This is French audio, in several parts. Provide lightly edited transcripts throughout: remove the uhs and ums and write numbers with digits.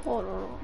Oh là là.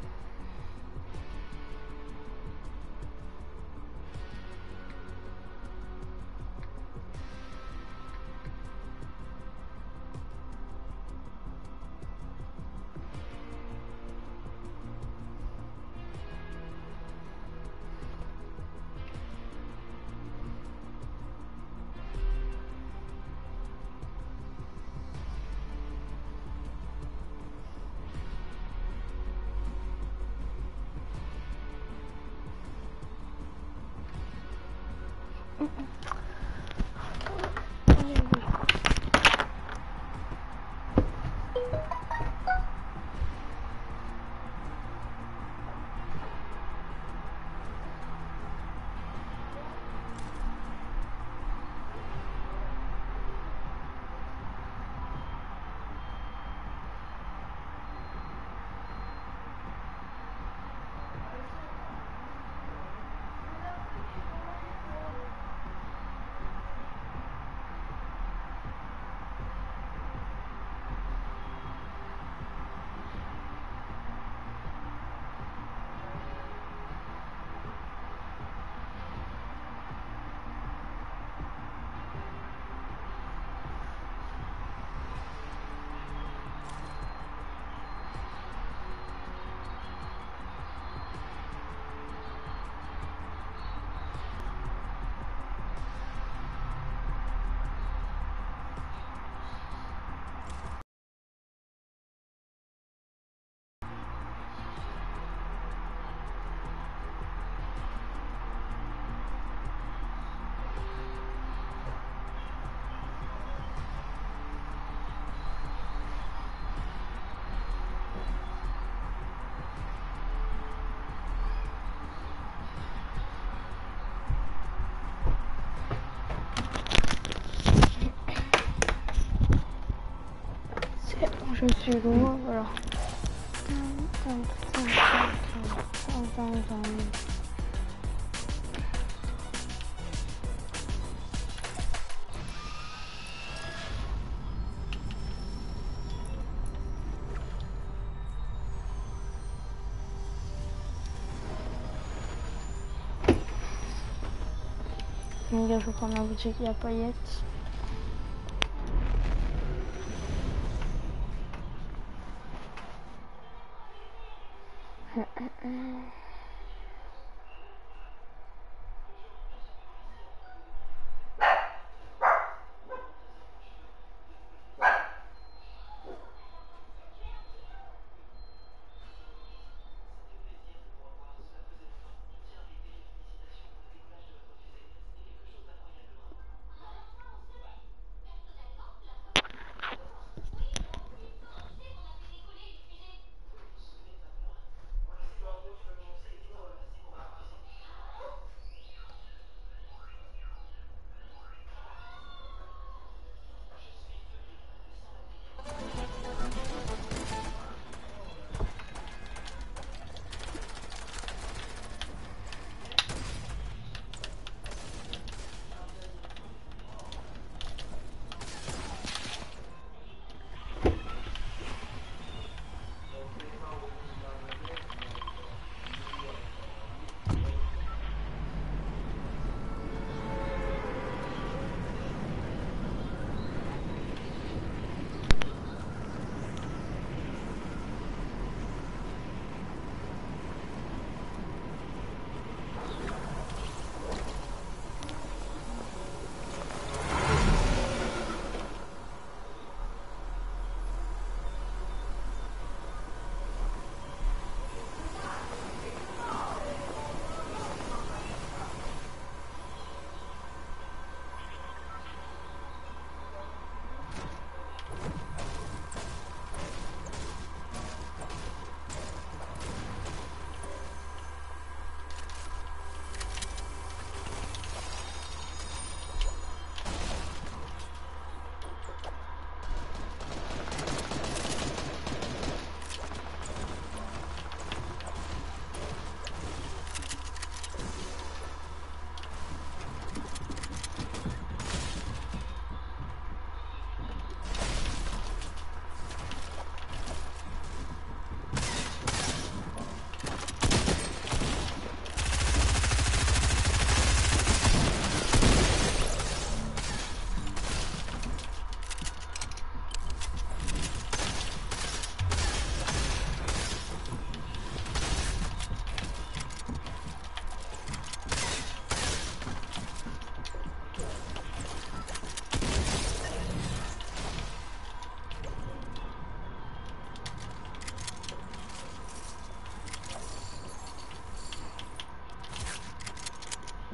Je suis loin, voilà. Les gars, je vais prendre la boutique, il y a paillettes.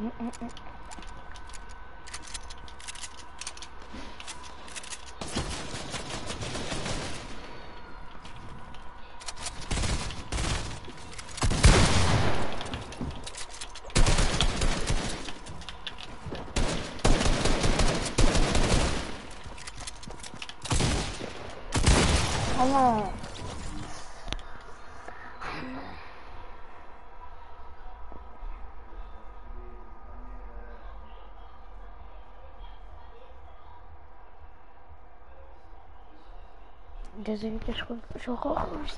Oh non. Désolé que je refuse.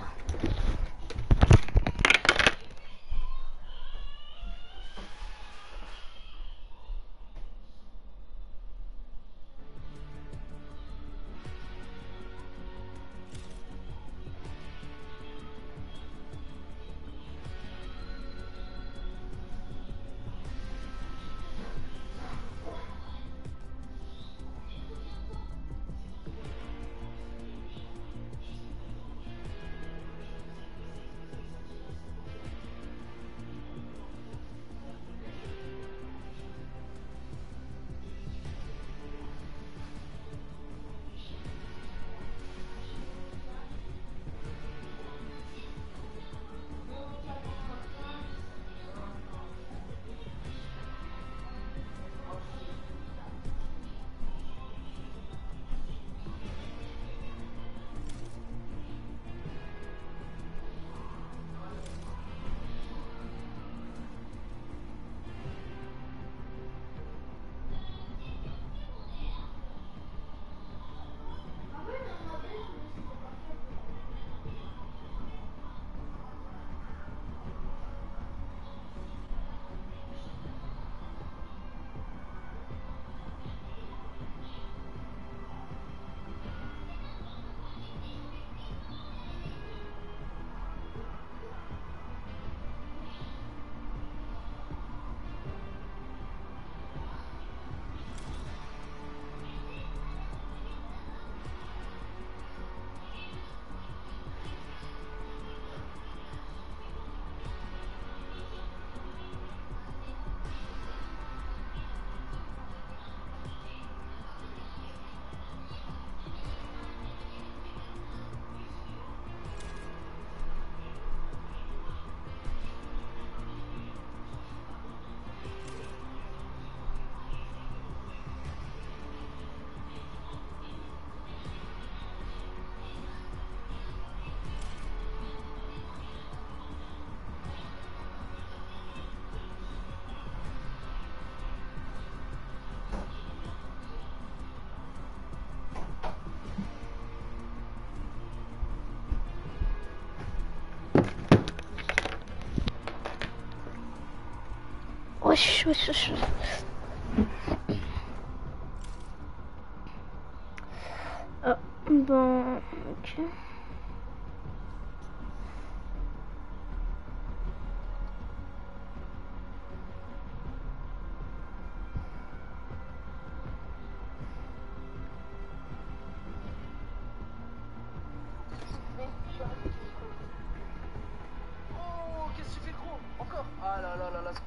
Wesh, wesh, wesh. Bon, ok. Oh, qu'est-ce que tu fais, gros? Encore? Ah là là là là.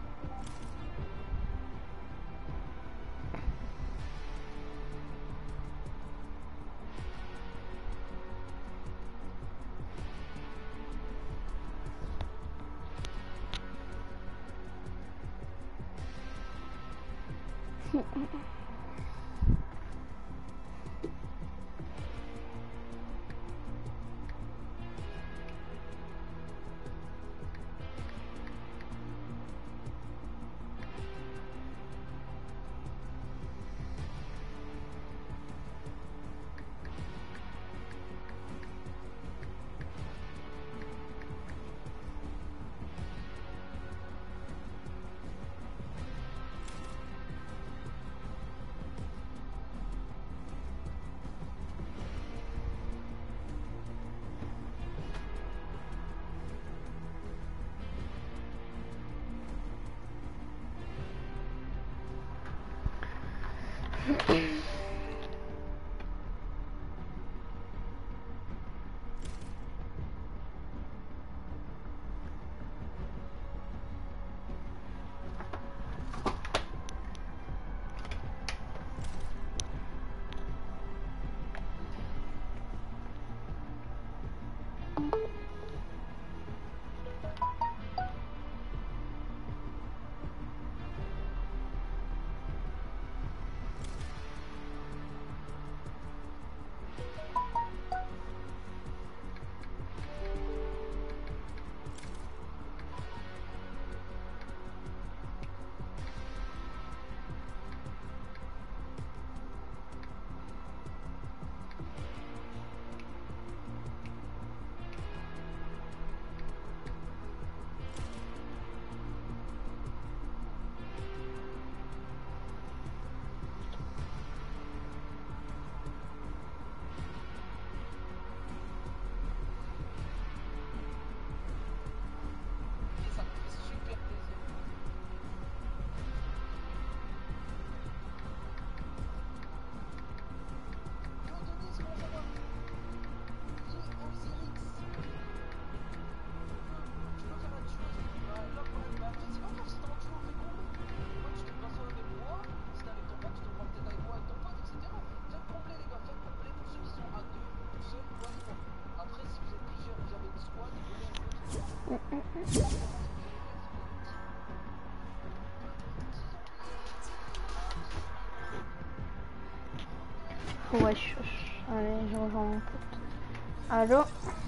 Wesh, wesh. Allez, je rejoins mon pote. Allô?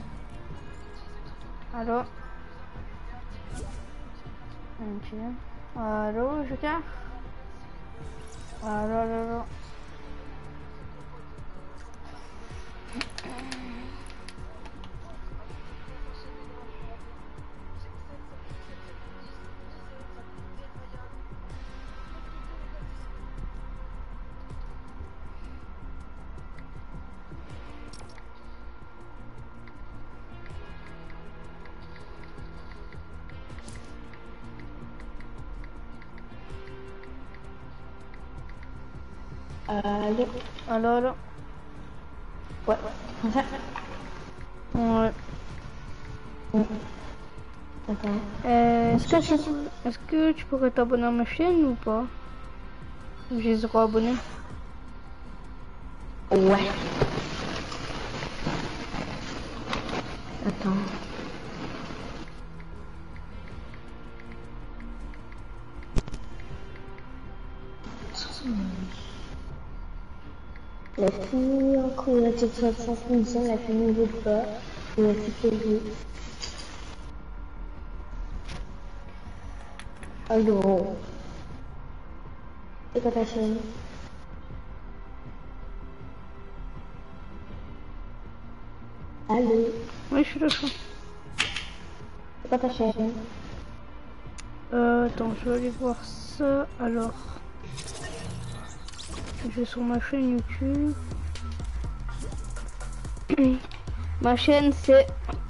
Allô? Ok. Allô, Joker? Allô, allô, allô. Allô? Allô, allô. Ouais. Ouais. Attends. Est-ce que tu pourrais t'abonner à ma chaîne ou pas? J'ai 0 abonnés. Ouais. Attends. La fille en cours, la petite sans finition, la fille ne veut pas, et la fille qui veut. Allô? C'est quoi ta chaîne? Allô? Oui, je suis là. C'est quoi ta chaîne? Attends, je vais aller voir ça. Alors, je vais sur ma chaîne YouTube. Ma chaîne c'est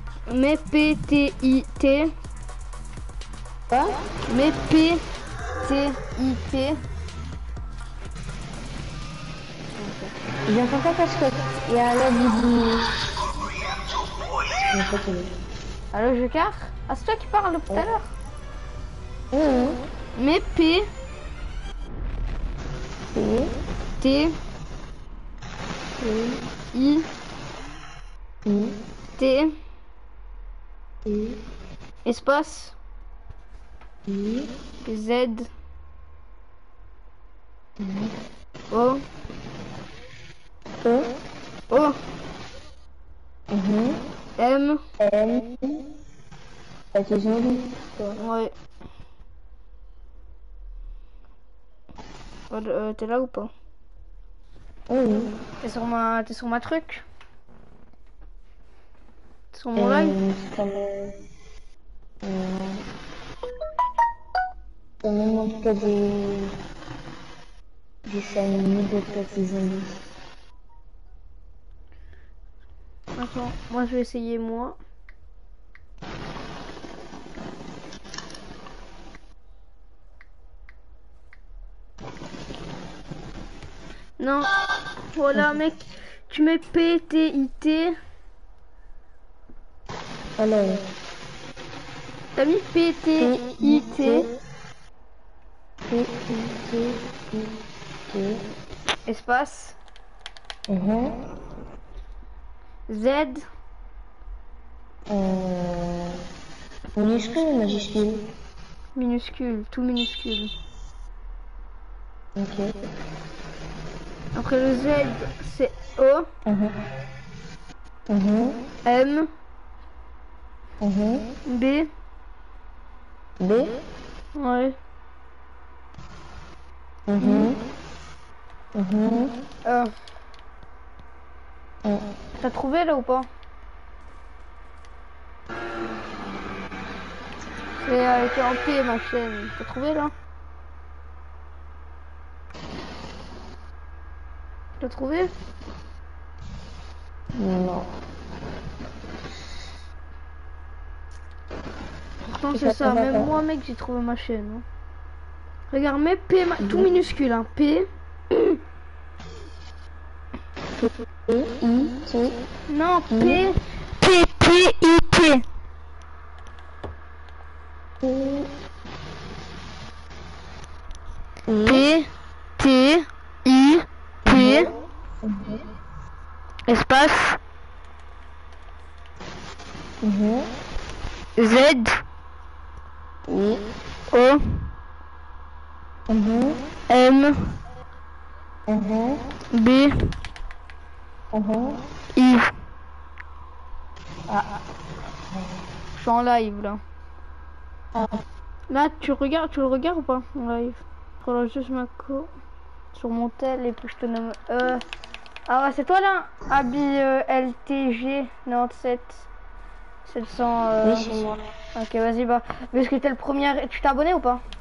MEPTIT. Quoi? MEPTIT. J'entends pas parce qu'il y a la vidéo. Allô, Joker? Ah, c'est toi qui parles depuis tout à l'heure? Mmh. MEPTIT. Espace Z O O M. T'as tes zombies? Ouais. T'es là ou pas? Oui. T'es sur ma truc? T'es sur mon live? Ça me montre que des 5 minutes de petits zombies. Attends, moi je vais essayer moi. Non, voilà mec, tu mets PTIT. Alors, T'as mis PTIT. Espace Z minuscule ou majuscule? minuscule, tout minuscule. Ok. Après le Z c'est O M B. B. Ouais. T'as trouvé là ou pas? C'est écrit en P ma chaîne. T'as trouvé là? T'as trouvé? Non. Pourtant c'est ça, même moi mec j'ai trouvé ma chaîne. Hein. Regarde, mets P tout minuscule hein. P. I-T. Non, P. P-T-I-T. P-T-I-T. Espace. Z. Oui. O. Mhm. M. Mhm. B. Mhm. I. Ah. Je suis en live là. Ah. Là, tu le regardes ou pas en live? Je relâche juste ma co sur mon tel et puis je te nomme. Ah ouais, c'est toi là? Abi LTG 97 700. Oui, c'est moi. Ok, vas-y, bah. Parce que t'es le premier. Tu t'es abonné ou pas?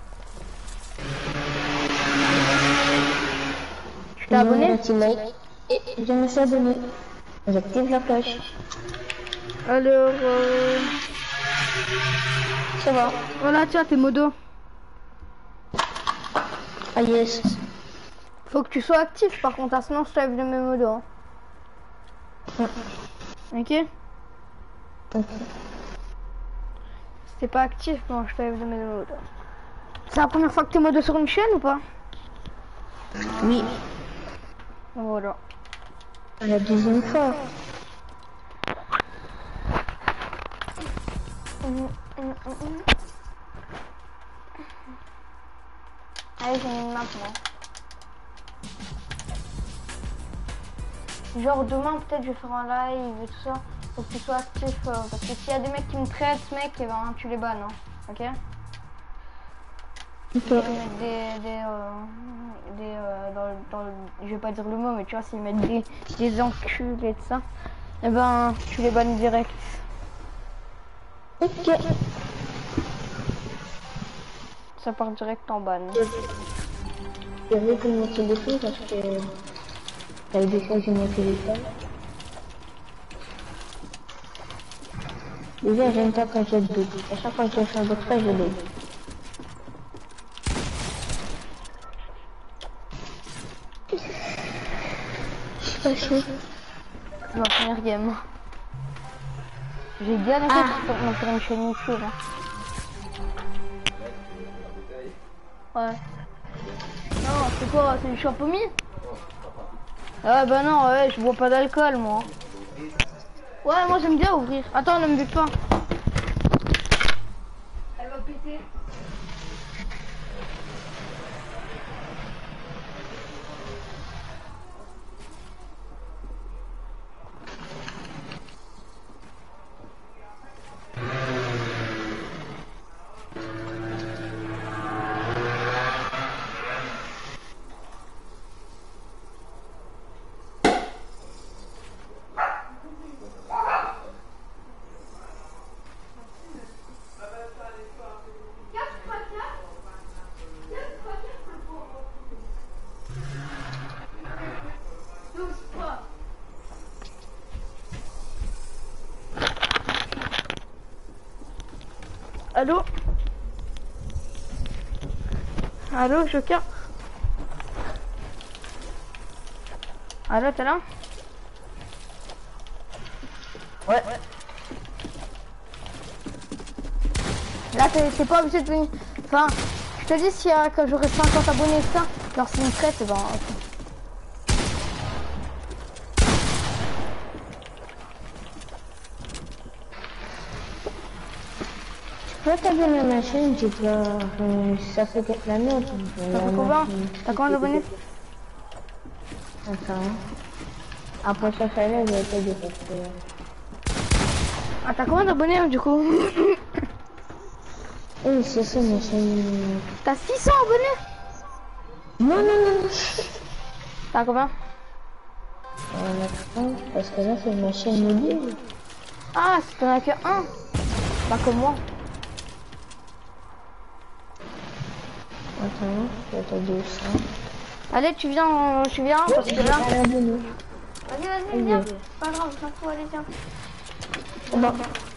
Tu t'es abonné? Et je me suis abonné. J'active la cloche. Alors, Ça va. voilà, tiens, t'es modo. Ah yes. Faut que tu sois actif par contre, sinon je t'enlève de mes modos. Hein. Ok? Ok. Si t'es pas actif, bon, je t'enlève de mes modos. C'est la première fois que t'es modo sur une chaîne ou pas? Oui. Voilà. La deuxième fois. Allez, j'ai une map moi. Genre demain peut-être je vais faire un live et tout ça. Faut que tu sois actif parce que s'il y a des mecs qui me traitent mec, et ben tu les bannes, hein. Ok? Ok. Ils mettent je vais pas dire le mot mais tu vois s'ils mettent des enculs et tout ça, et ben tu les bannes direct. Ok. Ça part direct en ban. J'ai vu mon téléphone parce que j'avais des fois que mon téléphone. Déjà, j'aime pas quand j'ai deux. À chaque fois que je fais un box, je l'ai. Je suis pas chaud. C'est ma première game. J'ai galéré pour faire une chaîne YouTube. Hein. Ouais. Non, c'est quoi? C'est du champomis? Ah bah non, ouais, je bois pas d'alcool moi. Ouais, moi j'aime bien ouvrir. Attends, ne me bute pas. Elle va péter. Allô? Allô, Joker? Allô, t'es là? Ouais. Là, t'es pas obligé de venir. Enfin, je te dis, s'il y a que j'aurai 50 abonnés et ça, alors c'est une traite, ben. Toi, t'as abonné à ma chaîne, j'ai pas. Ça fait quelques années. Ça fait combien? T'as combien d'abonnés? Attends. Après ça, ça là, j'ai été détecté. Ah, t'as combien d'abonnés du coup? Oui, c'est ça, ma chaîne. T'as 600 abonnés? Non, non, non, non. T'as combien? Attends, parce que là, c'est ma chaîne mobile. Ah, si t'en as que un. Pas comme moi. Attends, je vais te dire ça. Allez, tu viens parce que là. Abonné. Vas-y, viens. C'est pas grave, je m'en fous, allez, viens. Bon.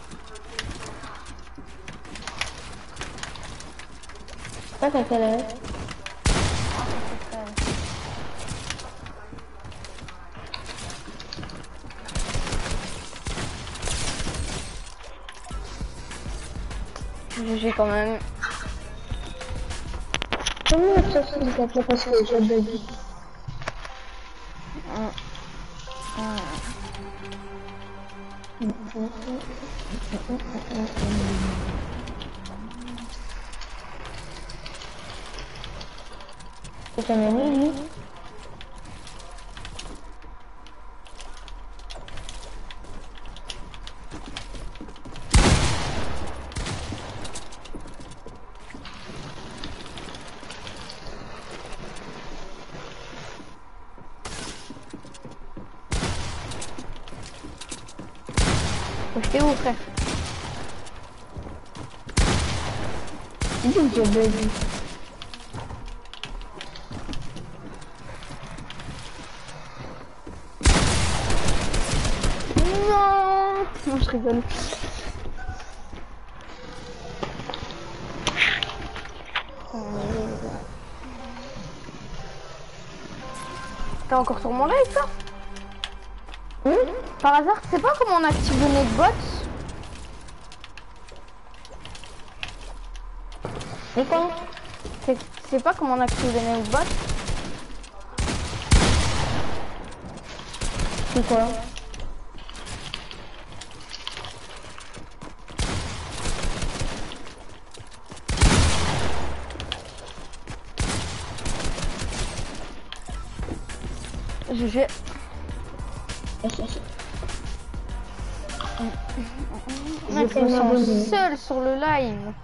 Pas t'as quelle heure? GG quand même. Comment ça se fait parce que j'ai bugué? C'est un ami, lui. J'étais où, frère? Il dit que j'ai bugué. Non, non, je rigole. T'es encore sur mon live, toi? Oui. Par hasard, tu sais pas comment on active le netbot? Mais quoi? Tu sais pas comment on active le netbot? C'est quoi? Je... Mec, je me sens seul sur le live.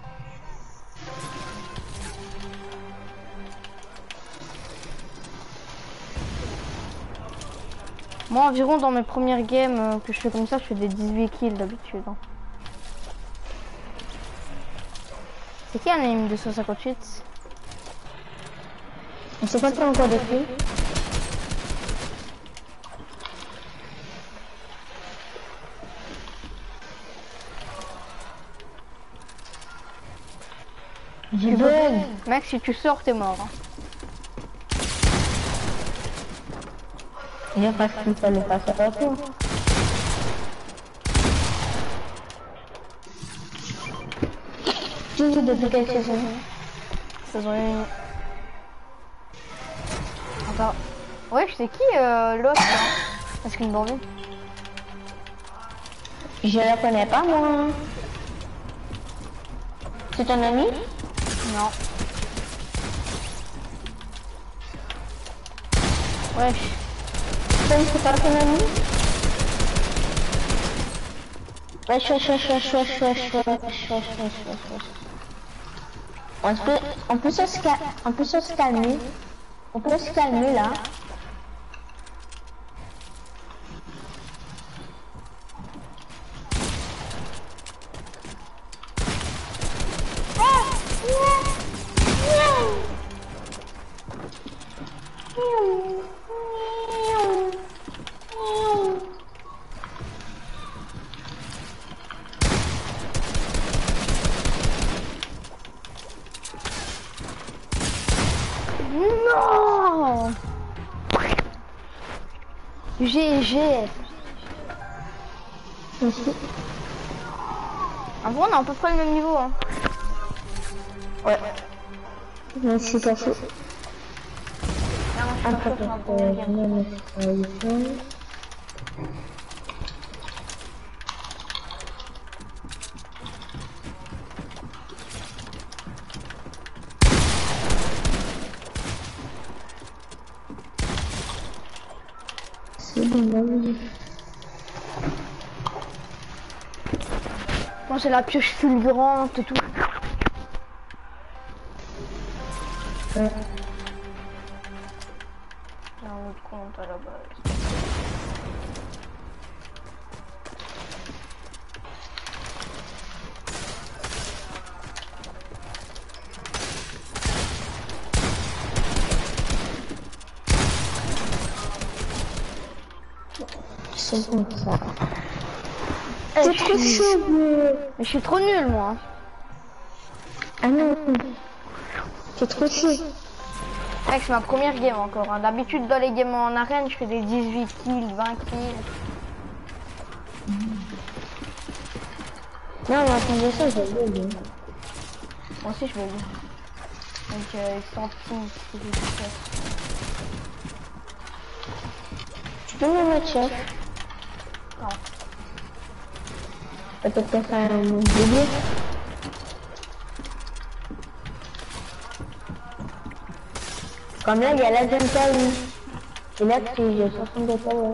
Moi, environ dans mes premières games que je fais comme ça, je fais des 18 kills d'habitude. Hein. C'est qui un aim 258? On sait pas trop encore de qui. J'ai bug. Mec, si tu sors, t'es mort. Hein. Il y a pas qu'il fallait pas faire à toi. Tu joues depuis quelle saison? Saison 1. Attends. Ouais, c'est qui l'autre là? Est-ce qu'il me dormait? Je la connais pas moi. C'est ton ami? Non. Wesh. C'est pas ton ami? Wesh. On peut se calmer. On peut se calmer là. Non. GG. En vrai, on a à peu près le même niveau. Hein. Ouais. Mais c'est pas faux. Après, c'est bon, Moi, c'est la pioche fulgurante et tout. Ouais. J'ai un autre compte à la base. C'est bon ça. C'est trop chaud. Mais je suis trop nul moi. Ah non. C'est trop chaud. Mec, c'est ma première game encore. Hein. D'habitude, dans les games en arène, je fais des 18 kills, 20 kills. Non, mais attendez ça, j'ai oublié. Moi aussi, je vais dire. Donc, ils sont petits. Tu peux me mettre chef? Non. Peut-être que ça a un délire. Comme là, il y a la zone Paris. Et là, j'ai 62 followers.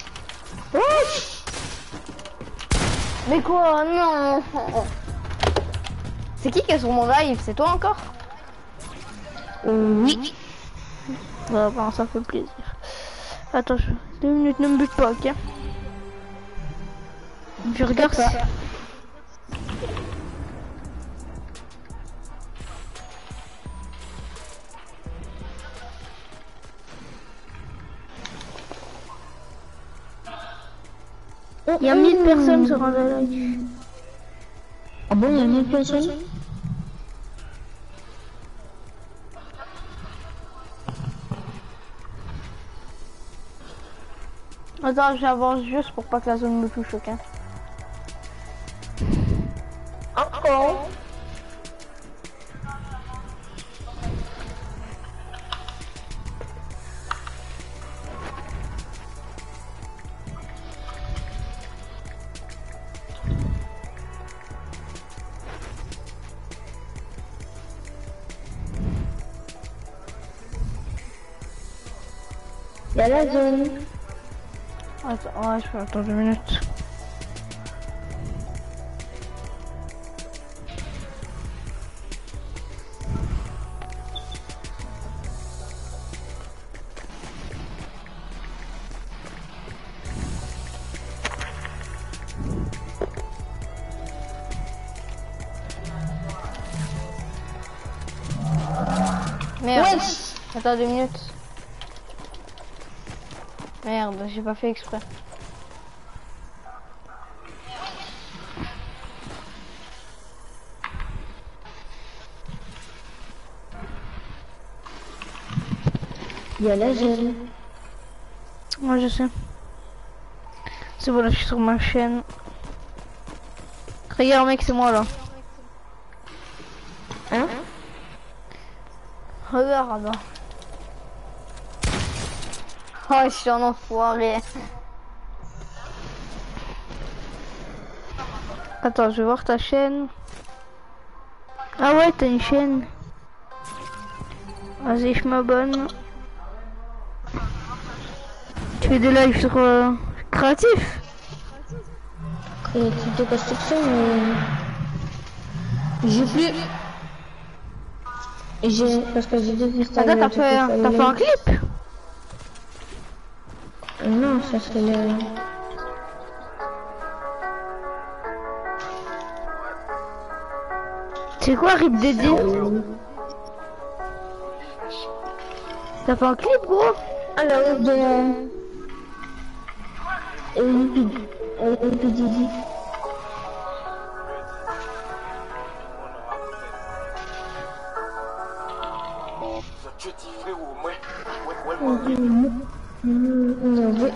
Mais quoi? Non. C'est qui est sur mon live? C'est toi encore? Oui. Ouais, bon, ça fait plaisir. Attends, 2 minutes, ne me bute pas, ok? Je regarde ça. Il y a 1000 personnes sur un live. Ah bon, il y a 1000 personnes? Attends, j'avance juste pour pas que la zone me touche, ok? Encore? Il y a la zone. Attends, ouais, je peux attendre 2 minutes. Merde. Ouais. Attends 2 minutes. Merde, j'ai pas fait exprès. Il y a la zone. Moi je sais. C'est bon, là je suis sur ma chaîne. Regarde mec, c'est moi là. Hein? Regarde. Oh, je suis un enfoiré. Attends, je vais voir ta chaîne. Ah ouais, t'as une chaîne. Vas-y, je m'abonne. Tu fais des lives sur créatif? Créatif de construction, j'ai plus. Parce que j'ai désinstallé. Attends, t'as fait un clip? Non, ça c'est le... C'est quoi Rip Dédé? T'as fait un clip gros? Alors de... Didi. Oui.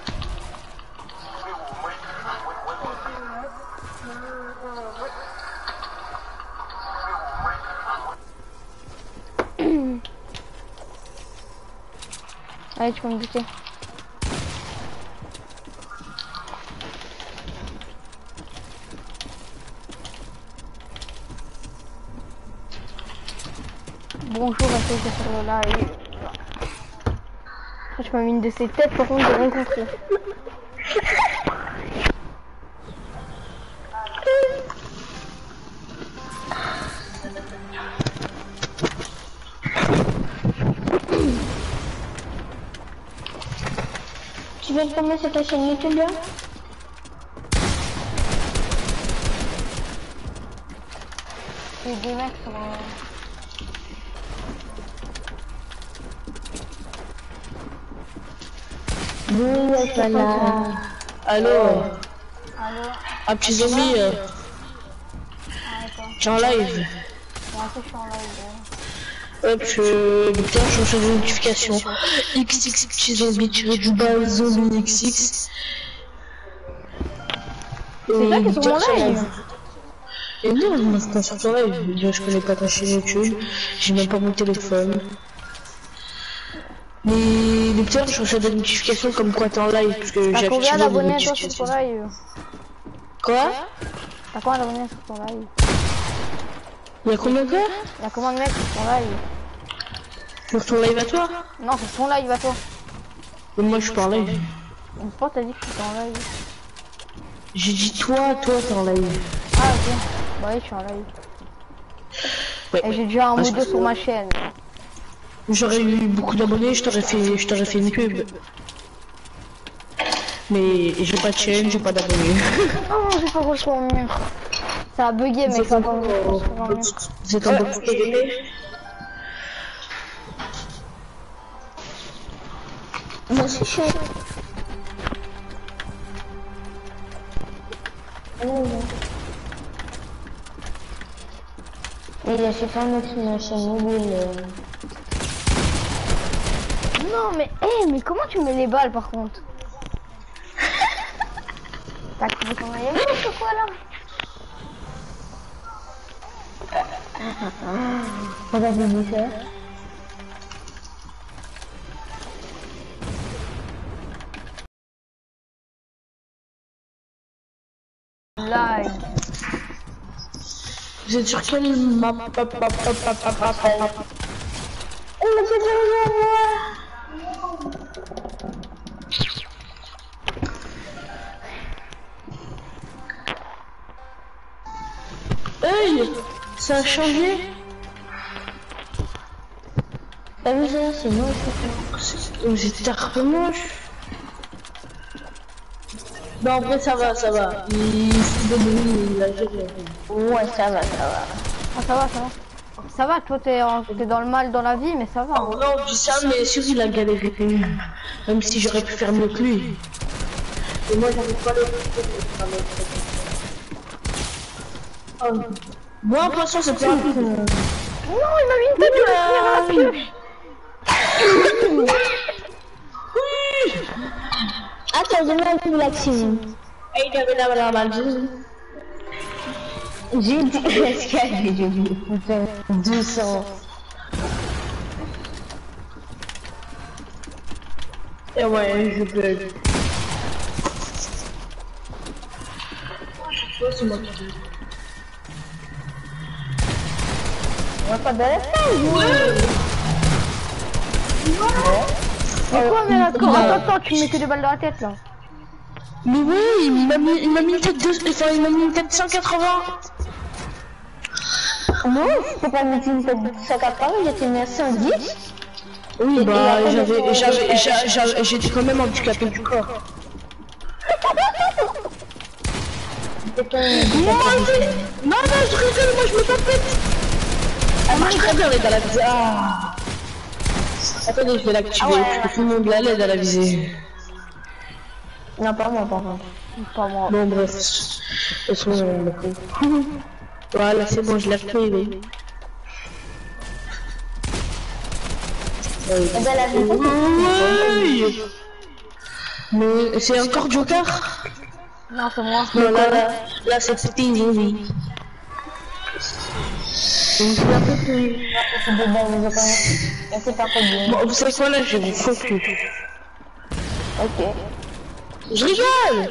Allez, tu peux me buter. Bonjour à ceux qui sont sur le live. Franchement, une de ces têtes, par contre, j'ai rien compris. Tu veux tomber sur ta chaîne YouTube là? Il y a des mecs sur... Voilà. Allô. Allô? Ah, petit zombie. T'es en live. Ouais, je suis en live. Hop, putain, je reçois des notifications. XX petit zombie, tiré du bas, zombie XX. C'est toi qui es sur mon live? Et non, moi c'est pas sur ton live. Je connais pas ta chaîne YouTube. J'ai même pas mon téléphone. Mais putain, je reçois des notifications comme quoi t'es en live. Parce que T'as j'ai combien activé des d'abonnés toi sur ton notifications. live? Quoi? T'as combien d'abonnés sur ton live? Il y a combien de gars? Il y a combien de mecs sur ton live? Sur ton live à toi? Non, sur ton live à toi. Mais moi je suis pas en live. Pourquoi t'as dit que tu étais en live? J'ai dit toi t'es en live. Ah ok. Bah oui, je suis en live. Ouais. Et j'ai déjà un Parce mot 2 que sur ma chaîne. j'aurais eu beaucoup d'abonnés, je t'aurais fait une pub. Mais j'ai pas de chaîne, j'ai pas d'abonnés. Oh, j'ai pas reçu mon mur. Ça a bugué, mec. Ça a pas C'est un peu PVP. Moi, c'est chaud. Et il a fait pas mettre sur ma chaîne mobile. Non, mais, mais comment tu mets les balles par contre? T'as activé ton AMS ou quoi là? Pourquoi tu dis ça? Live. Vous êtes sur quelle map? Oh, mais c'est Hey, ça a changé? T'as vu ça? C'est moche. Vous êtes arpe moche. Non, en vrai ça va. Il fait de bruit, il a géré. Ouais, ça va. Ah, ça va. Ça va, toi t'es dans le mal dans la vie, mais ça va. Oh non, je dis ça, mais sûr il a galéré. Même si j'aurais pu faire mieux que lui. Et moi j'arrive pas à le faire. Moi, en passant, c'est plus rapide. Non, il m'a mis une tête de la pioche. Attends, j'ai mal vu l'action. Et il avait la malle. J'ai dit escalade, j'ai dit. Putain, 200. Et ouais, je bug. C'est moi qui dis. On va pas dans la salle, Mais quoi, mais là, attends, tu me mets que des balles dans la tête là. Mais oui, il m'a mis une tête de... Enfin, il m'a mis une tête 180. Non, je peux pas mettre une tête de 180, j'étais mis à 110. Oui, bah, j'étais quand même handicapé du corps. Non, Non, je rigole, moi je me tapette. Elle marche très bien l'aide à la visée. Ah. Attendez, je vais l'activer, parce que tout le monde l'aide à la visée. non, pas moi, par contre. Pas moi. Bon, bref. Voilà, c'est bon, je l'ai fait. Et ben, la vie, Oui. Mais c'est encore Joker? Non, c'est moi. Non, là c'est Sting. c'est des balles, mais c'est pas trop bien. Bon, vous savez quoi là, je vais vous focus. Ok. Je rigole.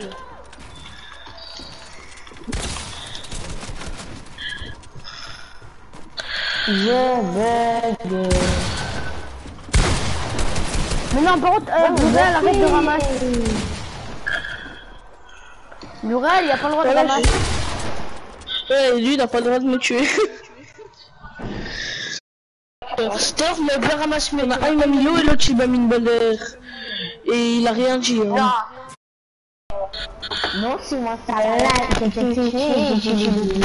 Je bug. Mais non, par contre, Muriel, arrête de ramasser. Muriel, il a pas le droit de ramasser. Ouais, lui il n'a pas le droit de me tuer. D'ailleurs, mais bien ramassé, mais un il m'a mis l'eau et l'autre il m'a mis une balle d'air. Et il a rien dit. Hein. Non, c'est moi, ça là, j'ai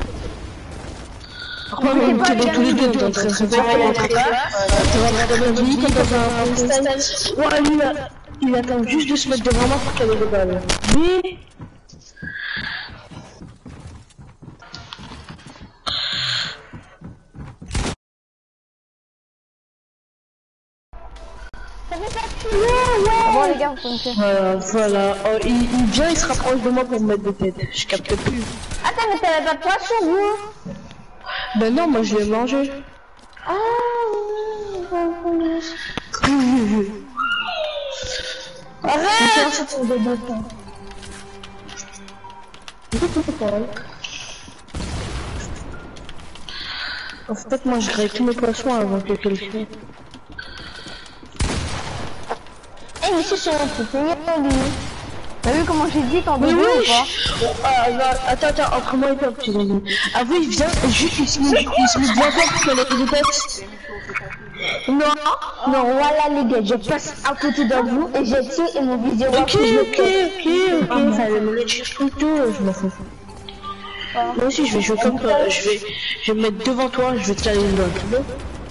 Après, on était dans tous les deux, dans très très fort, on était là, dans notre vie, comme dans un freestyle. Ouais, lui, il attend juste de se mettre devant moi pour qu'elle ait des balles. Mais... Bon, les gars, vous pouvez me faire. Voilà. Oh, il vient, il se rapproche de moi pour me mettre des têtes. Je capte plus. Attends, mais t'avais pas de poisson, vous? Ben non, moi je l'ai mangé. Ah oui. Arrête! En fait, moi, je grille tous mes poissons avant que quelqu'un le fait. Eh, mais c'est sur un truc, T'as vu comment j'ai dit qu'en Mais bébé oui. ou pas? Ah, non, attends, entre moi et toi, petit Zangou. Ah oui, il vient, juste, il se met devant toi pour qu'elle ait des têtes. Non, voilà les gars, je passe à côté de vous et je tire et mon viseur. Ok. Ah, mais ça va me mettre sur le tout, je m'en fous. Moi aussi, je vais jouer comme toi. Je vais me mettre devant toi, je vais te caler une balle.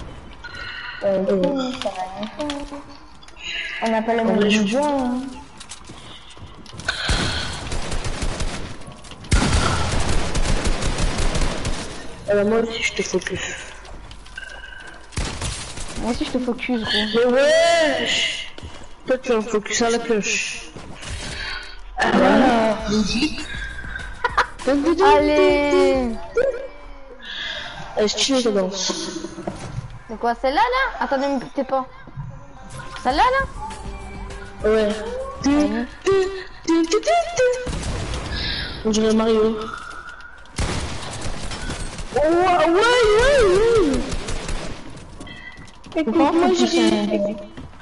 On n'a pas le même jeu. Alors moi aussi, je te focus. Moi aussi je te focus gros. Mais ouais. Toi, tu as un focus à la cloche. Ah voilà. Allez. Stylé ta danse. C'est quoi celle-là là? Attendez, ne me butez pas. Celle-là là? Ouais. On dirait Mario. Ouais. Moi j'ai.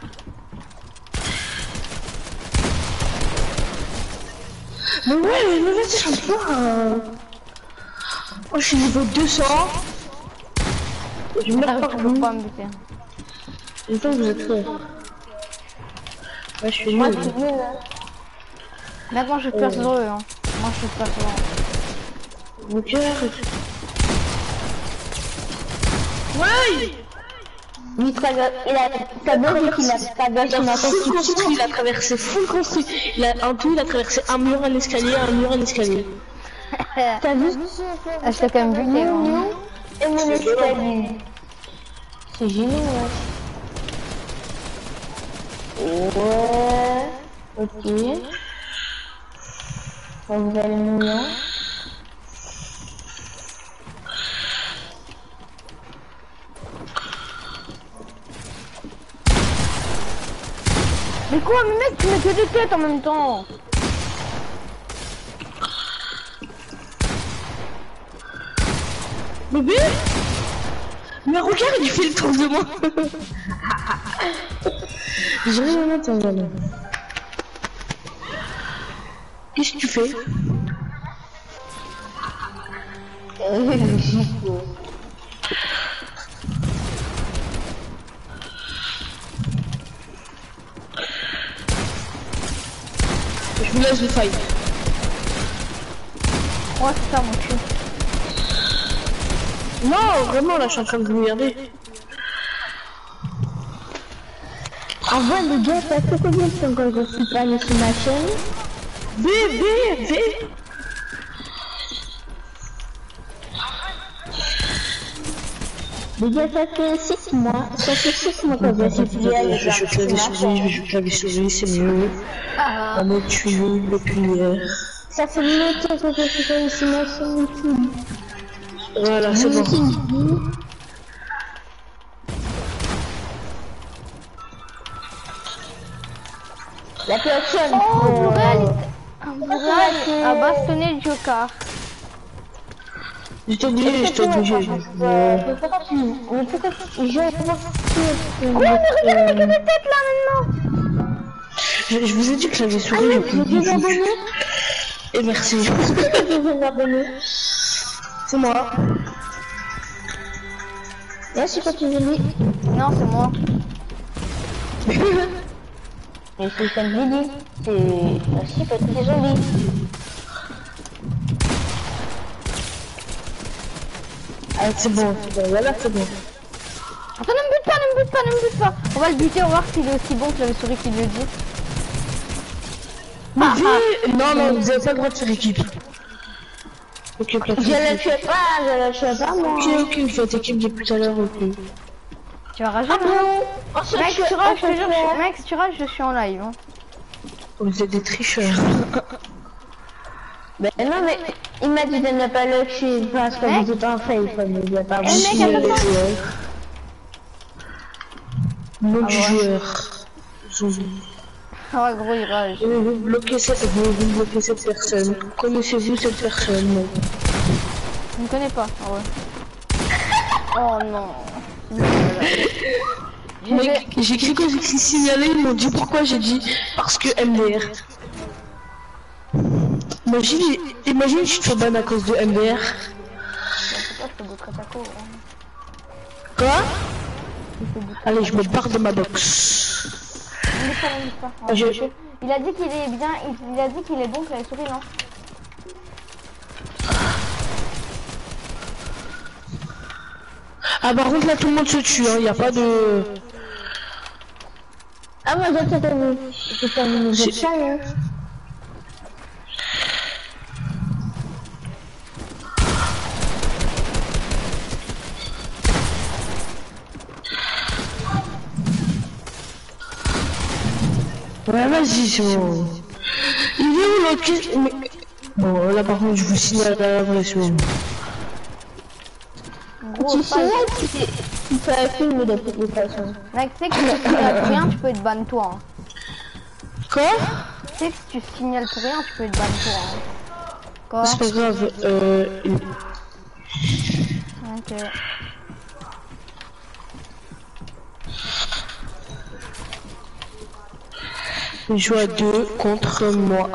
Mais vas-y, je sais pas. Moi je suis niveau 200. Je meurs par Je peux vous. pas me buter. J'espère que vous êtes prêts. Ouais, je suis Moi, nul. tu veux, là. Maintenant je perds sur eux. Hein. Moi je perds sur eux. Mon cœur. Ouais. Il a ta bonne qu'il a ta gauche, il m'a Full construit, il a traversé full construit. Il a traversé un mur, un escalier, T'as vu? Ah, je t'ai quand même buté. Hein. Et mon escalier. C'est génial, ouais. Ok. Vous allez mourir. Mais quoi, mais mec, tu mets que des têtes en même temps. Bébé. Mais regarde, il fait le tour de moi. J'ai rien entendu. Qu'est-ce que tu fais? Je vous laisse le fight. Oh, c'est ça mon cul. Non, vraiment, là, je suis en train de vous regarder. En vrai, les gars, ça fait combien de temps que je suis pas allé sur ma chaîne? Bébé. Les gars, ça fait 6 mois. Ça fait 6 mois que je suis plus allé Je joue clavier souris, c'est mieux. En mode tuyau depuis hier. Ça fait longtemps que je suis pas allé sur ma chaîne YouTube. Voilà, c'est bon. La personne. Oh, Bourral a bastonné le Joker. J'étais obligé. Mais pourquoi tu... Je vais voir Oh, mais regarde, que des têtes là maintenant. Je vous ai dit que j'avais souris, j'ai plus des abonnés. Et merci. Des abonnés. C'est moi. Merci quand tu veux dire. Non, c'est moi. Mais c'est comme je dis. C'est... Merci quand tu es joli. Ah, c'est bon, voilà, c'est bon. Attends, ne me bute pas. On va le buter, on va voir s'il est aussi bon que la souris qui le dit. Non, vous avez pas le droit de faire équipe. Ok, Je le fais pas, moi. Ok, vous faites équipe depuis tout à l'heure, ok. Tu vas rager, hein? Mec, tu rages, je te jure, mec, si tu rages, je suis en live. Hein. Vous êtes des tricheurs. Ben non, mais il m'a dit de ne pas le tuer parce que vous êtes en fait, il faut me dire pas vous. mec, attends. Nom du joueur. Ah gros il rage. Vous bloquez cette personne. Connaissez-vous cette personne? Je ne connais pas. Ah ouais. Oh non. Mec, j'ai écrit quand j'ai écrit signaler, ils m'ont dit pourquoi, j'ai dit parce que MDR. Imagine je te fais ban à cause de MDR. Pourquoi je peux boutrer ta cour hein. Quoi? Allez, je me barre de ma box. Il a dit qu'il est bien, il a dit qu'il est bon que la souris non. Ah par contre là tout le monde se tue, hein, y a pas de... Ah moi j'ai terminé. J'ai terminé. J'ai terminé. Ouais vas-y c'est bon. Il est où l'autre? Bon là par contre je vous signale la pression. Tu sais tu fais un film de toutes les façons. Mec, tu sais que si tu signales pour rien, tu peux être ban toi. Hein. Quoi? Tu sais que si tu signales pour rien, tu peux être ban toi. Hein. Quoi? C'est pas grave, Ok. Il joue à 2 contre moi.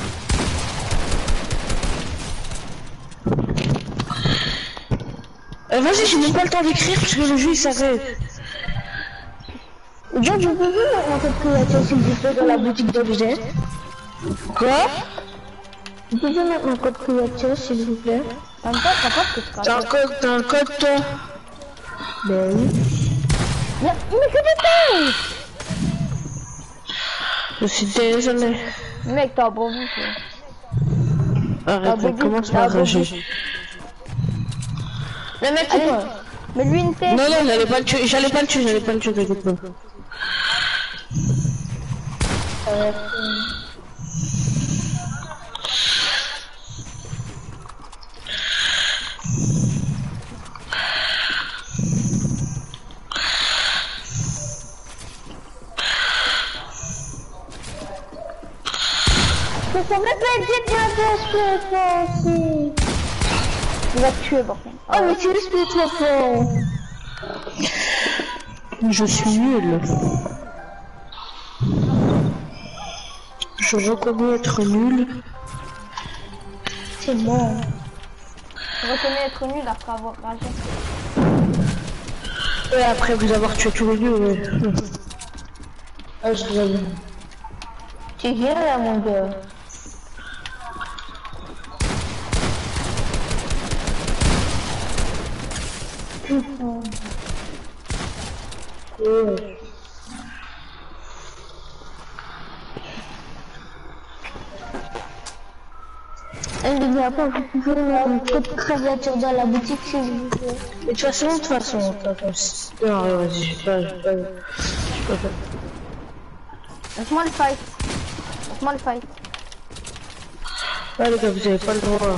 Vas-y, j'ai même pas le temps d'écrire parce que le jeu il s'arrête. Donc je peux vous mettre mon code créateur s'il vous plaît dans la boutique d'objets. Quoi? Vous pouvez mettre mon code créateur s'il vous plaît. T'as pas ce que tu T'as un code toi? Ben oui. Mais que des Je suis désolé. Mec, t'as bon vu toi. Arrête, on commence par rager. Le mec c'est quoi? Mais lui une tête. Non, non, j'allais pas le tuer, t'inquiète pas. Ça me plaît aussi. Il va te tuer par contre. Oh mais tu respires trop fort. Je suis nul. Je reconnais être nul. C'est bon. Je reconnais être nul après avoir ragé. Et après vous avoir tué tous les deux, ouais. Ah, je dois... Tu viens là mon gars. Elle ne vient pas, vous pouvez mettre un code créateur dans la boutique s'il vous plaît. Mais de toute façon, non, vas-y, je pas. Laisse-moi le fight. Laisse-moi le fight. Ah les gars, vous avez pas le droit.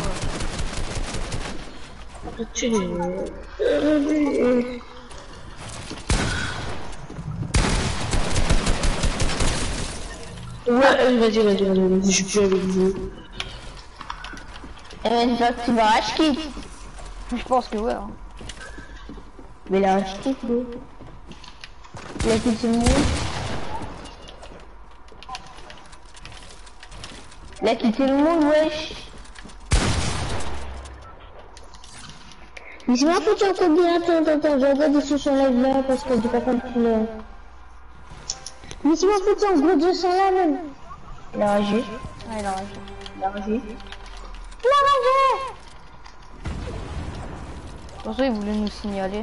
Ouais, vas-y, je suis plus avec vous. Et maintenant tu vas acheter. Je pense que ouais. Hein. Mais là acheter lui. Il a quitté le monde. Il a quitté le monde, wesh. Mais c'est ma faute encore bien, attends, je regarde dessus sur live là parce que j'ai pas compris là. Mais c'est ma faute en gros 200 là même. Il a ragé. Ouais, il a ragé. Il a ragé. Il a ragé. Pour ça, il voulait nous signaler.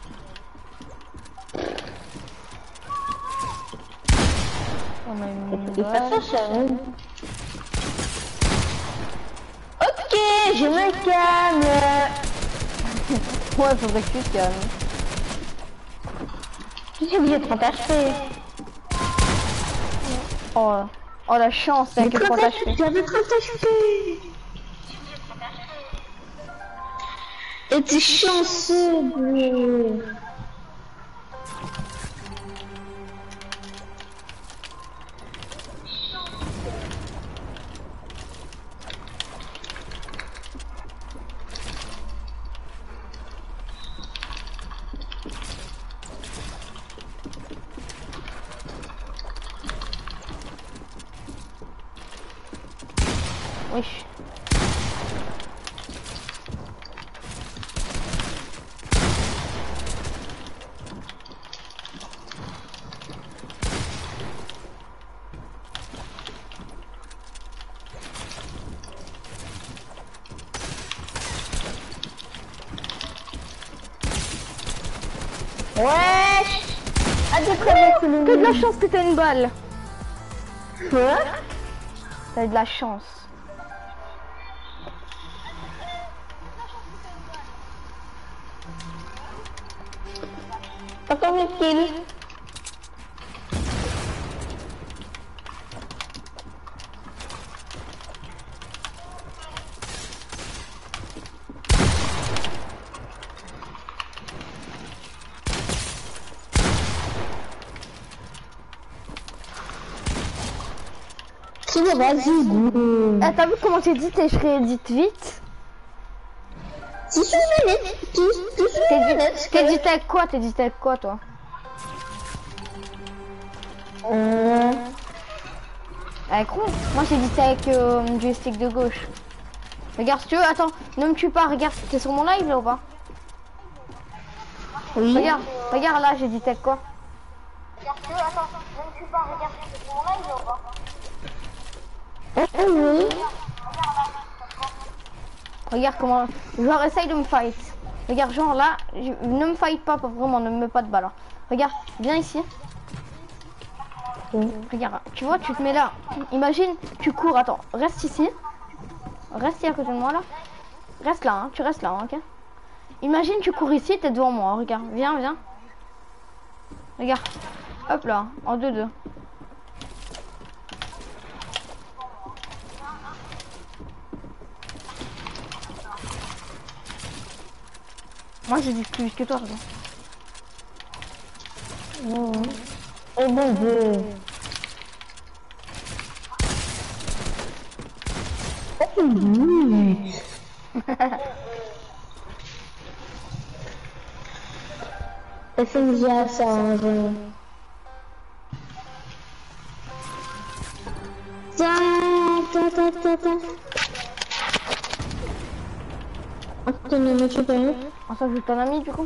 On a une balle. Ok, je me calme. Ouais, faudrait que tu te calmes. Tu sais que j'ai 30 HP. Oh la chance, t'as que 30 HP. J'avais 30 HP. Et t'es chanceux, bro. Wesh. Wesh. Ah, j'ai prévu que T'as de la chance que t'as une balle. Quoi? T'as de la chance. Pas combien de kills? C'est bon, vas-y, go. Eh, t'as vu comment j'ai dit et je réédite vite? Si je suis net, T'es dit avec quoi? T'es dit avec quoi toi? Avec quoi? Moi j'ai dit avec du stick de gauche. Regarde si tu veux, attends, ne me tue pas, regarde, t'es sur mon live là ou pas? Oui. Regarde là, j'ai dit avec quoi? Regarde, tu veux, attends, ne me tue pas, regarde, t'es sur mon live ou pas? Oui. Regarde comment... Genre essaye de me fight. Regarde genre là, ne me fight pas vraiment, ne me mets pas de balle. Regarde, viens ici. Regarde, tu vois, tu te mets là. Imagine, tu cours, attends, reste ici. Reste ici à côté de moi là. Reste là, hein, tu restes là, hein, ok? Imagine, tu cours ici, t'es devant moi, regarde, viens. Regarde, hop là, en 2-2. Moi j'ai dit plus que toi, regarde. Oh mon dieu. Oh mon dieu. C'est déjà ça, hein, Tiens. Attends, ne me tue pas. Ah, ça joue ton ami du coup.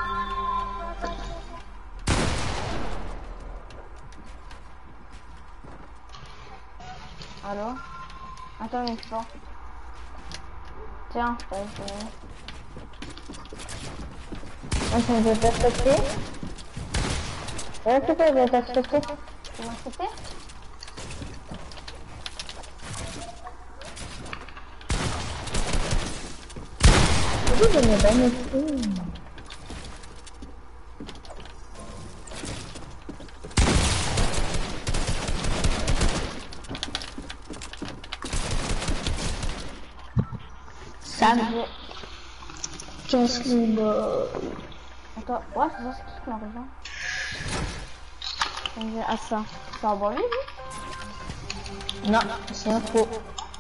Allô? Attends, mais tu pas. Tiens, je t'ai essayé. Attends, je vais t'accepter. Ouais, c'est pas, je vais t'accepter. Tu m'as accepté? Oui, je n'ai pas mis. Ça me... 15 000 Attends, ouais, c'est ça, c'est qui qui m'a rejoint? Ah, ça. C'est un bon lui? Non, c'est un faux.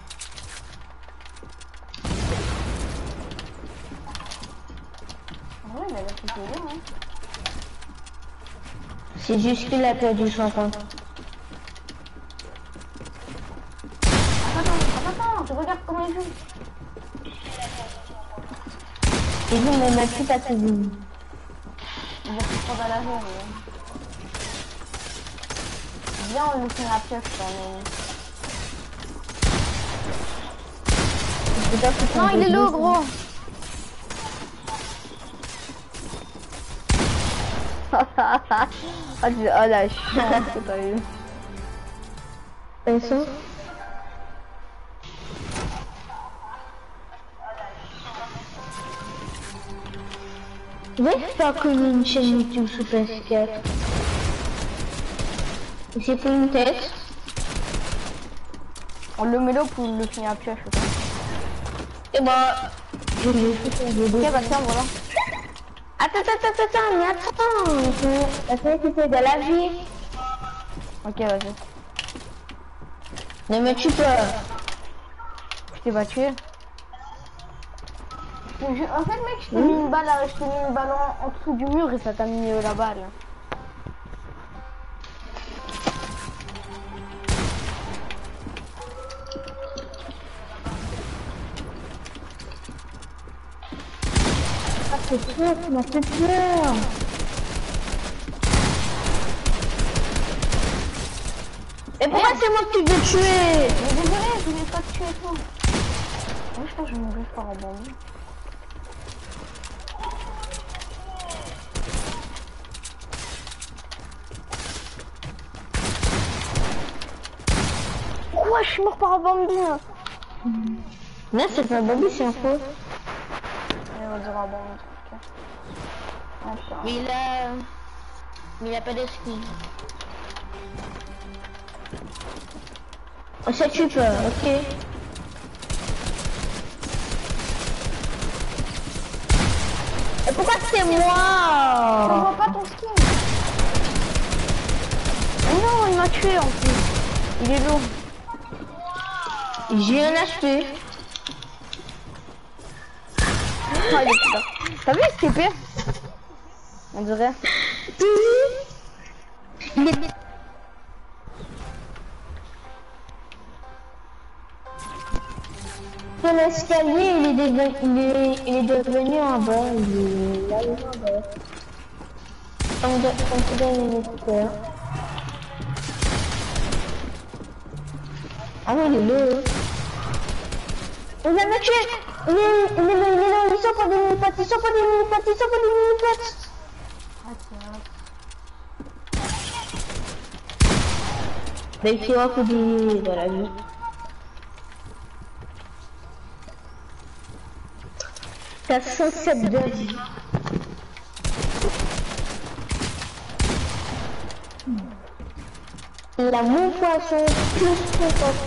Ouais, il a l'air plutôt bien, hein. C'est juste qu'il a perdu son compte. Attends, tu regardes comment il joue. Et vous me mettez pas ta vie. Il va se prendre à la rue. Viens, on lui fait la pioche quand même. Non, il est là, gros. Oh la chance que t'as eu. Et ça? Ouais, pas comme une chaîne YouTube sur PS4. C'est pour une tête. On le met là pour le finir à pioche. Et bah, je l'ai fait en vidéo. Ok, bah tiens, voilà. Attends, mais attends. La tête c'était de la vie. Ok, vas-y. Ne me tue pas. Je t'ai battu. En fait, mec, je t'ai mis une balle, en dessous du mur et ça t'a mis la balle. fait peur, tu m'as fait peur. Et pourquoi c'est moi que tu veux tuer? Mais désolé, je voulais pas te tuer toi. Moi je pense que je vais mourir par un bandit. Pourquoi je suis mort par un bandit là? Non, c'est pas Bobby, c'est un faux. Et on dirait un bandit. Ok. Mais il a pas d'esprit. Oh, ça tue pas, ok. Et pourquoi c'est On moi? voit pas ton skin. Mais non, il m'a tué en plus. Il est lourd. J'ai un HP. Ah, il est putain. T'as vu ce TP? On dirait. Sur l'escalier, il est devenu en bas. Il est là, il est en bas. On te donne une écouteur. Ah oui, il est là. On va me tuer. Il est là, il sort pas des mini-potes, il sort pas des mini-potes, il sort pas des mini-potes. Mais il faut que des... dans la vie. T'as 107 de vie. Il a mon poisson, plus mon poisson.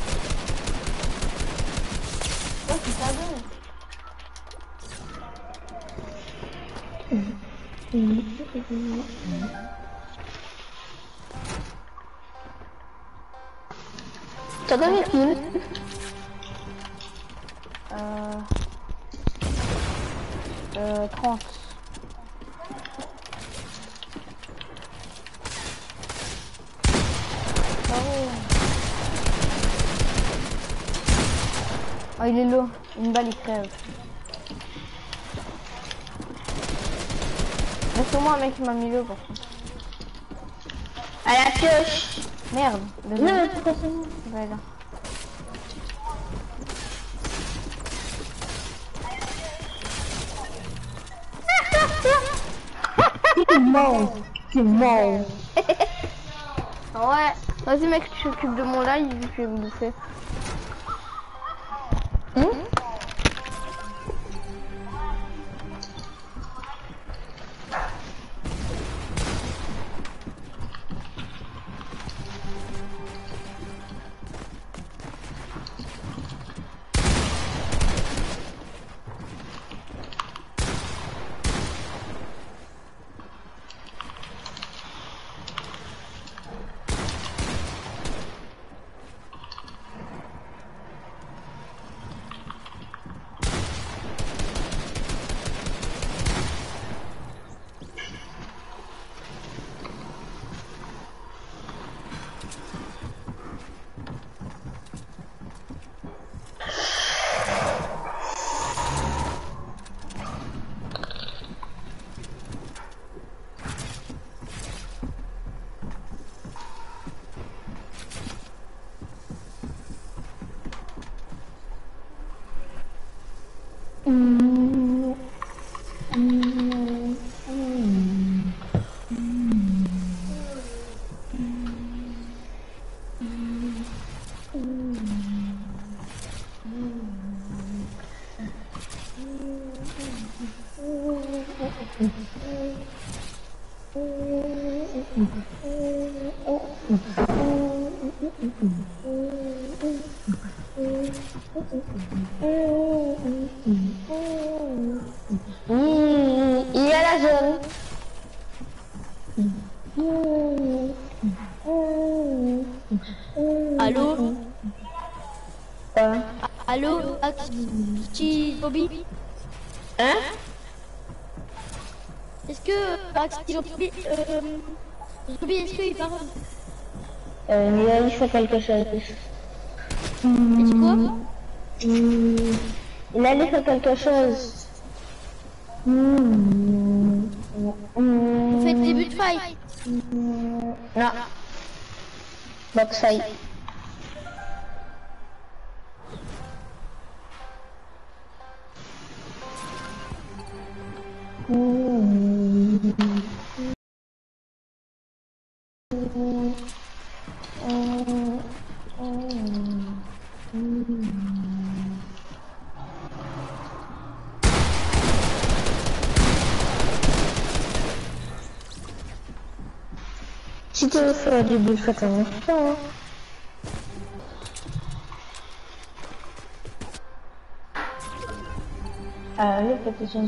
Oh, c'est pas bon. T'as gagné qui? 30. Oh, il est low. Une balle, il crève. Laisse-moi un mec qui m'a mis le par contre. À la pioche. Merde. Non, Désolé. mais pourquoi c'est moi? Ouais, là. Tu mens. Tu mens. Ouais. Vas-y mec, tu t'occupes de mon live, je vais me bouffer. Il y a la zone. Allô? Hein? Allô? Axi Bobby? Hein? Est-ce que Axi Bobby, Bobby, est-ce qu'il parle? Il a dit fait quelque chose. Il dit quoi? Il a dit fait quelque chose. On fait début de fight. Non. Box fight. Si tu veux faire du but, fais attention. Allez, faites attention,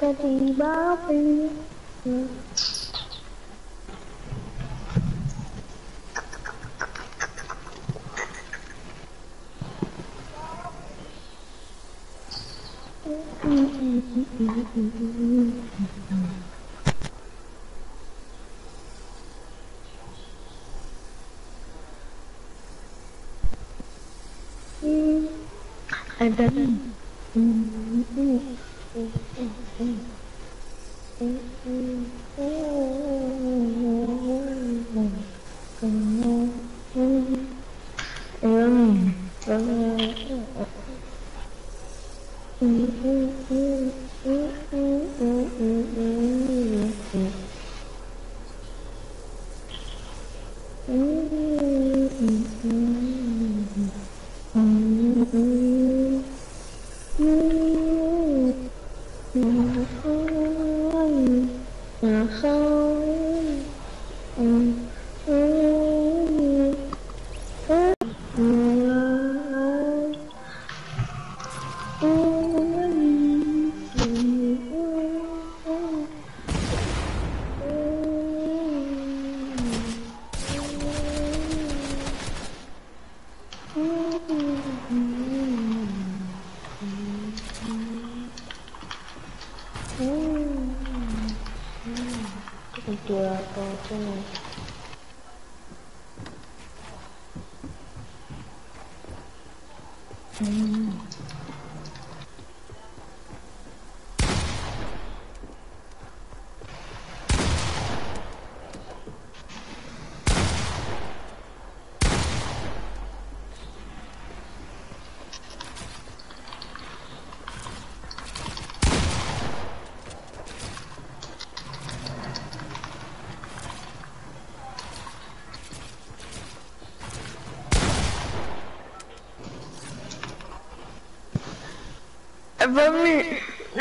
Vamos.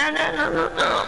Não.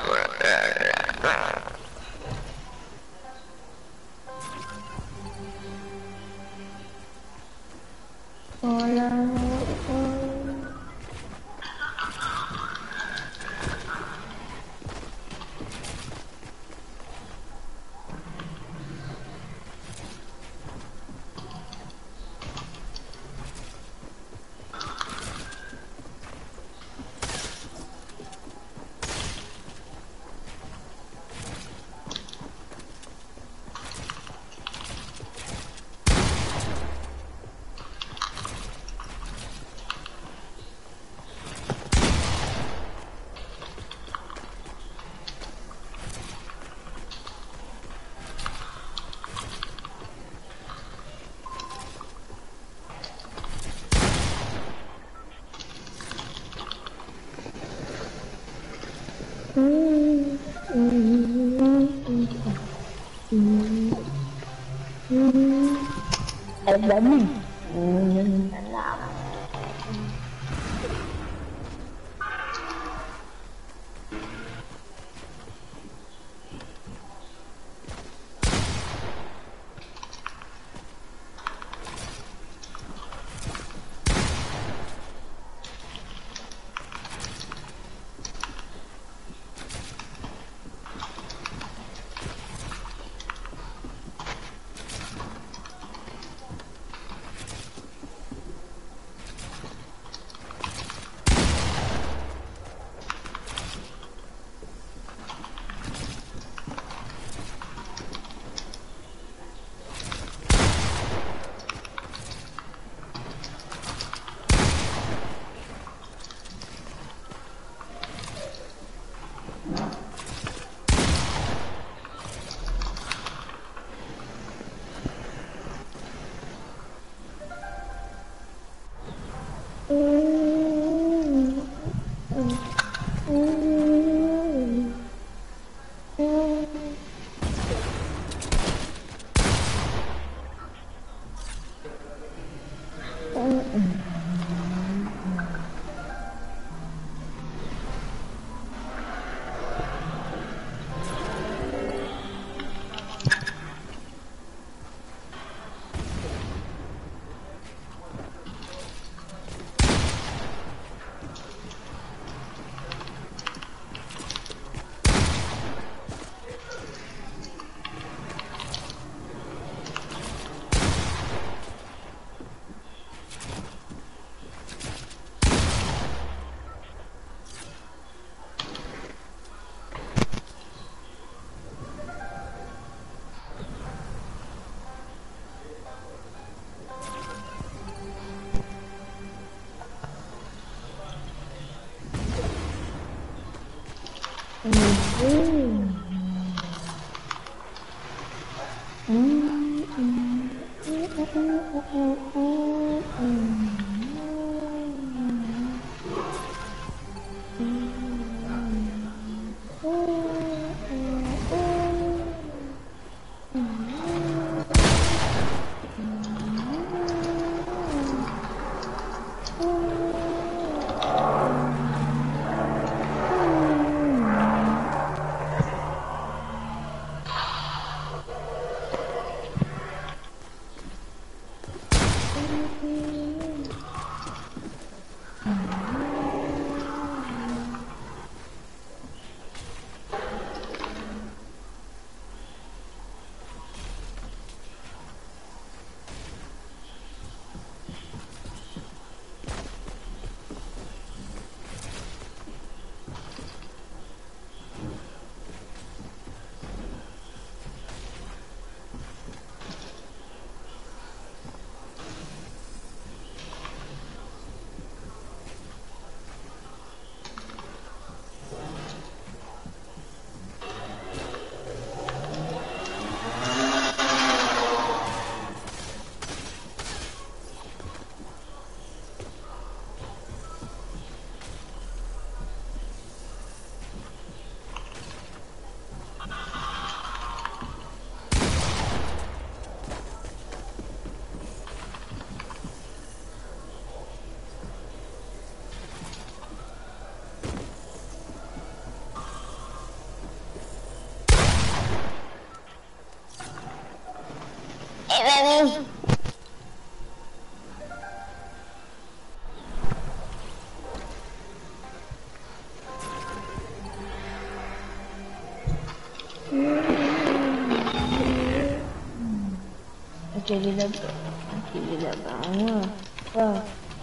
Ok, il est là-bas. Ok, il est là-bas. Ah,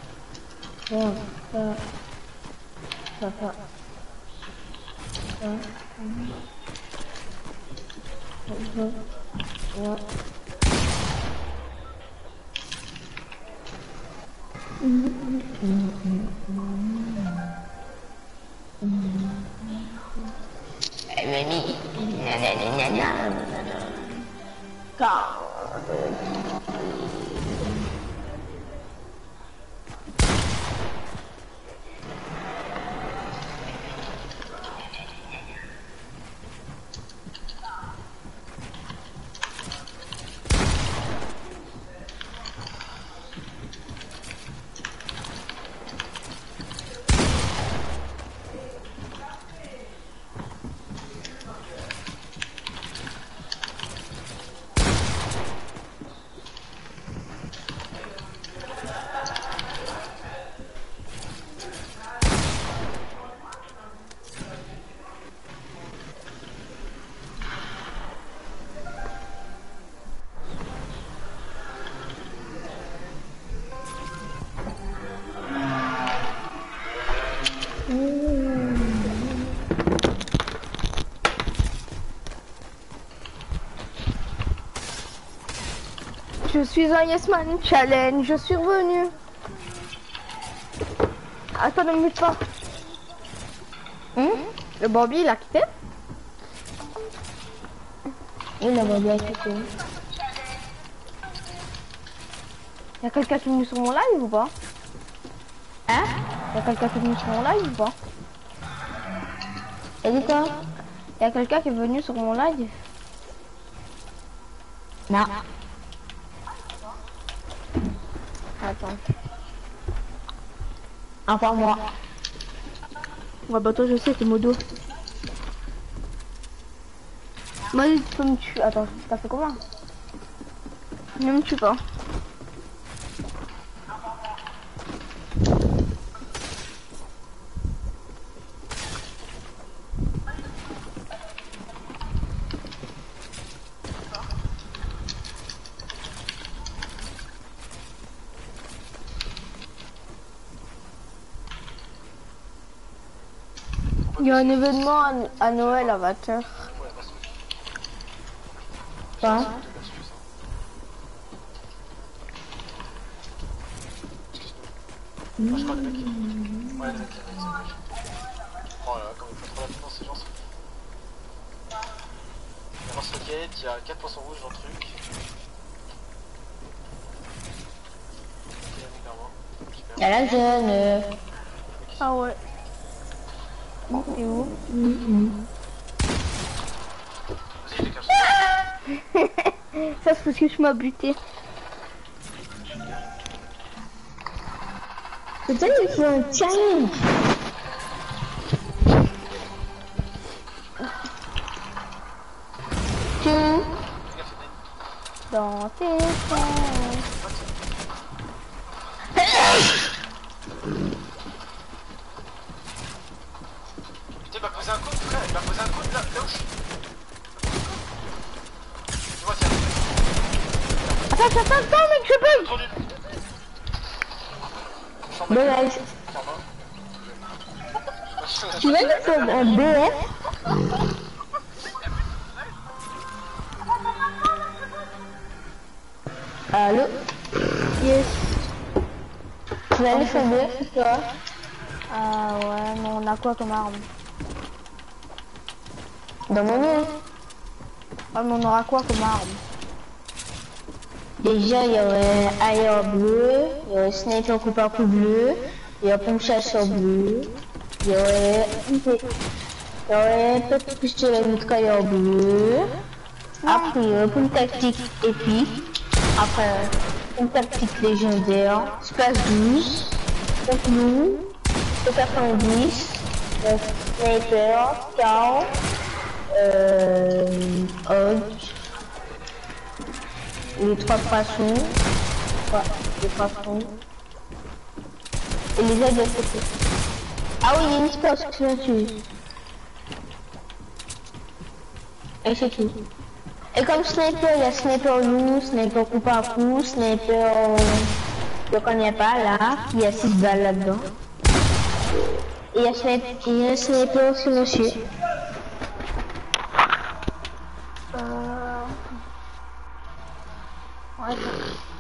ah, ah, ah, ah, ah. Mamie, Je suis un Yes Man Challenge, je suis revenu. Attends, ne me mute pas. Le Bobby, il a quitté. Il a bien quitté. Y'a quelqu'un qui est venu sur mon live ou pas? Hein? Y'a quelqu'un qui est venu sur mon live ou pas? T'as dit quoi? Y'a quelqu'un qui est venu sur mon live? Non. Attends. Enfin moi. Ouais bah toi je sais, t'es modo. Vas-y, tu peux me tuer. Attends, t'as fait comment? Ne me tue pas. Il y a un événement à Noël à 20h. Quoi? Moi je crois les mecs. Ouais, t'inquiète. Oh là là, comme il faut trop la défense, ces gens. On va voir ce qu'il y t'inquiète, il y a 4 poissons rouges dans le truc. Ok, numéro 1. Super. Il y a la zone. Ah ouais. T'es où? Vas-y, je déclenche. Ça c'est parce que je m'as buté. Putain, il faut un challenge. Tiens. Dans tes sens. Putain, il m'a posé un coup, frère, il m'a posé un coup là où je suis. Dis-moi, tiens. Attends, mec, je bug. Trop nul. Bon, là, tu vas nous faire un BF. Allô? Yes. Tu vas aller faire un BF, toi? Ah ouais, mais on a quoi comme arme? Dans mon nez. Ah mais on aura quoi comme arme? Déjà, il y aurait ailleurs bleu, il y aurait sniper coupe à coup bleu, il y aurait pompe chasseur bleu, il y aurait petit pistolet mitrailleur bleu, après il y aurait pompe tactique épique, après pompe tactique légendaire, space 12, pompe loup, pompe 90, sniper, scout, hodge, les 3 poissons, les poissons, et les ailes de côté. Ah oui, il y a une espace que je tue. Et c'est tout. Et comme sniper, il y a sniper loup, sniper coupe à coup, sniper... Je connais pas là, il y a 6 balles là-dedans. Et il y a un sniper silencieux. Ouais.